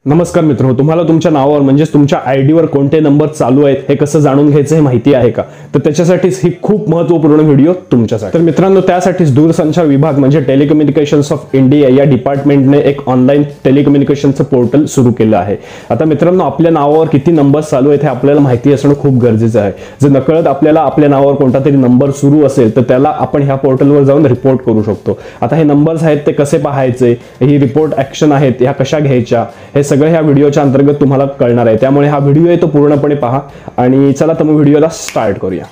नमस्कार मित्रांनो, तुम्हाला तुमच्या नावावर म्हणजेच तुमच्या आयडीवर कोणते नंबर चालू आहेत हे कसं जाणून घ्यायचं हे माहिती आहे का? तर त्याच्यासाठीच ही खूप महत्त्वपूर्ण व्हिडिओ तुमच्यासाठी. तर मित्रांनो, त्यासाठीच दूरसंचार विभाग म्हणजे टेलिकम्युनिकेशन्स ऑफ इंडिया या डिपार्टमेंटने एक ऑनलाईन टेलिकम्युनिकेशनचं पोर्टल सुरू केलं आहे. आता मित्रांनो, आपल्या नावावर किती नंबर चालू आहेत हे आपल्याला माहिती असणं खूप गरजेचं आहे. जर नकळत आपल्याला आपल्या नावावर कोणता तरी नंबर सुरू असेल तर त्याला आपण ह्या पोर्टलवर जाऊन रिपोर्ट करू शकतो. आता हे नंबर्स आहेत ते कसे पाहायचे, ही रिपोर्ट ऍक्शन आहेत ह्या कशा घ्यायच्या, हे सगळं ह्या व्हिडिओच्या अंतर्गत तुम्हाला कळणार आहे. त्यामुळे हा व्हिडिओ आहे तो पूर्णपणे पहा आणि चला तर मग व्हिडिओला स्टार्ट करूया.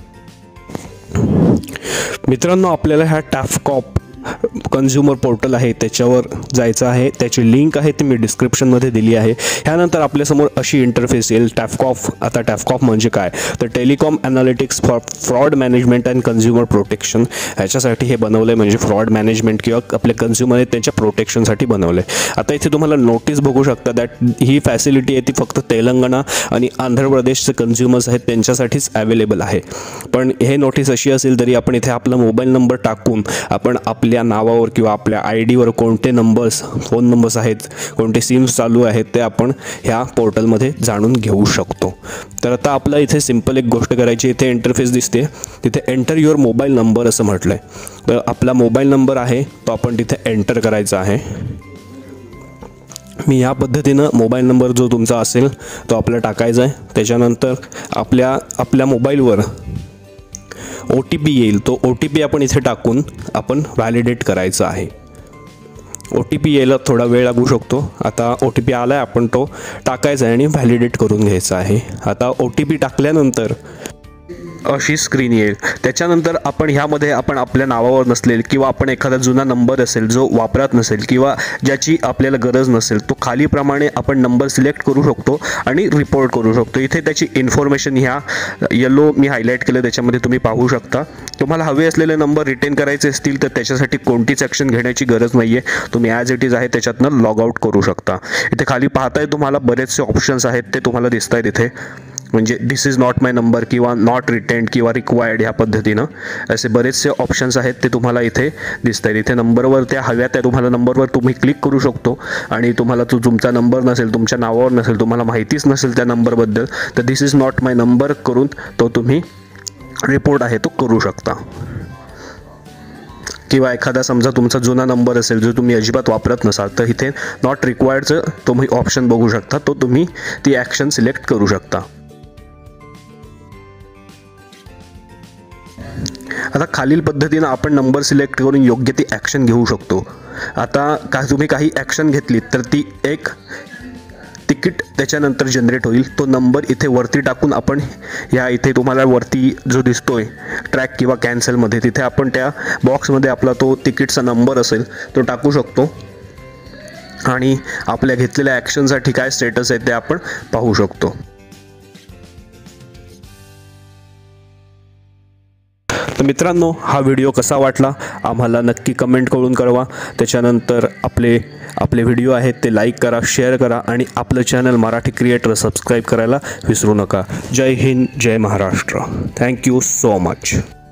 मित्रांनो, आपल्याला ह्या टॅफकॉप कन्झ्युमर पोर्टल आहे त्याच्यावर जायचं आहे. त्याची लिंक आहे ती मी डिस्क्रिप्शनमध्ये दिली आहे. ह्यानंतर आपल्यासमोर अशी इंटरफेस येईल टॅफकॉप. आता टॅफकॉप म्हणजे काय, तर telecom analytics for fraud management and consumer protection. ह्याच्यासाठी हे बनवलं आहे, म्हणजे फ्रॉड मॅनेजमेंट किंवा आपले कन्झ्युमर आहेत त्यांच्या प्रोटेक्शनसाठी बनवलं आहे. आता इथे तुम्हाला नोटीस बघू शकता दॅट ही फॅसिलिटी आहे ती फक्त तेलंगणा आणि आंध्र प्रदेशचे कन्झ्युमर्स आहेत त्यांच्यासाठीच अवेलेबल आहे. पण हे नोटीस अशी असेल तरी आपण इथे आपला मोबाईल नंबर टाकून आपण आपल्या नावावर किंवा आपल्या आयडीवर कोणते नंबर्स, फोन नंबर्स आहेत, कोणते सिम्स चालू आहेत ते आपण ह्या पोर्टलमध्ये जाणून घेऊ शकतो. तर आता आपला इथे सिंपल एक गोष्ट करायची. इथे इंटरफेस दिसते, तिथे एंटर युअर मोबाईल नंबर असं म्हटलंय. तर आपला मोबाईल नंबर आहे तो आपण तिथे एंटर करायचा आहे. मी या पद्धतीनं मोबाईल नंबर जो तुमचा असेल तो आपला टाकायचा आहे. त्याच्यानंतर आपल्या मोबाईलवर OTP येईल, तो OTP आपण इथे टाकून आपण व्हॅलिडेट करायचा आहे. OTP यायला थोडा वेळ लागू शकतो. आता OTP आला आहे, आपण तो टाकायचा आहे आणि व्हॅलिडेट करून घ्यायचा आहे. आता OTP टाकल्यानंतर अशी स्क्रीन येईल. त्याच्यानंतर आपण ह्यामध्ये आपण आपल्या नावावर नसलेल किंवा आपण एखादा जुना नंबर असेल जो वापरात नसेल किंवा ज्याची आपल्याला गरज नसेल तो खालीप्रमाणे आपण नंबर सिलेक्ट करू शकतो आणि रिपोर्ट करू शकतो. इथे त्याची इन्फॉर्मेशन ह्या येलो मी हायलाईट केलं त्याच्यामध्ये तुम्ही पाहू शकता. तुम्हाला हवे असलेले नंबर रिटेन करायचे असतील तर त्याच्यासाठी कोणतीच ॲक्शन घेण्याची गरज नाही आहे. तुम्ही ॲज इट इज आहे त्याच्यातनं लॉग आउट करू शकता. इथे खाली पाहताय तुम्हाला बरेचसे ऑप्शन्स आहेत ते तुम्हाला दिसत आहेत इथे, म्हणजे this is not my number किंवा नॉट रिटेन्ड किंवा रिक्वायर्ड ह्या पद्धतीनं असे बरेचसे ऑप्शन्स आहेत ते तुम्हाला इथे दिसत आहेत. इथे नंबरवर त्या हव्या त्या तुम्हाला नंबरवर तुम्ही क्लिक करू शकतो आणि तुम्हाला तुमचा नंबर नसेल, तुमच्या नावावर नसेल, तुम्हाला माहितीच नसेल त्या नंबरबद्दल तर this is not my number करून तो तुम्ही रिपोर्ट आहे तो करू शकता. किंवा एखादा समजा तुमचा जुना नंबर असेल जो तुम्ही अजिबात वापरत नसाल तर इथे नॉट रिक्वायर्डचं तुम्ही ऑप्शन बघू शकता, तो तुम्ही ती ॲक्शन सिलेक्ट करू शकता. आता खालील पद्धतीनं आपण नंबर सिलेक्ट करून योग्य ती ॲक्शन घेऊ शकतो. आता तुम्ही काही ॲक्शन घेतली तर ती एक तिकीट त्याच्यानंतर जनरेट होईल. तो नंबर इथे वरती टाकून आपण या इथे तुम्हाला वरती जो दिसतोय ट्रॅक किंवा कॅन्सलमध्ये तिथे आपण त्या बॉक्समध्ये आपला तो तिकीटचा नंबर असेल तो टाकू शकतो आणि आपल्या घेतलेल्या ॲक्शनसाठी काय स्टेटस आहे ते आपण पाहू शकतो. तर मित्रांनो, हा व्हिडिओ कसा वाटला आम्हाला नक्की कमेंट करून कळवा. त्याच्यानंतर आपले व्हिडिओ आहेत ते लाईक करा, शेअर करा आणि आपलं चॅनल मराठी क्रिएटर सबस्क्राईब करायला विसरू नका. जय हिंद, जय महाराष्ट्र. Thank you so much.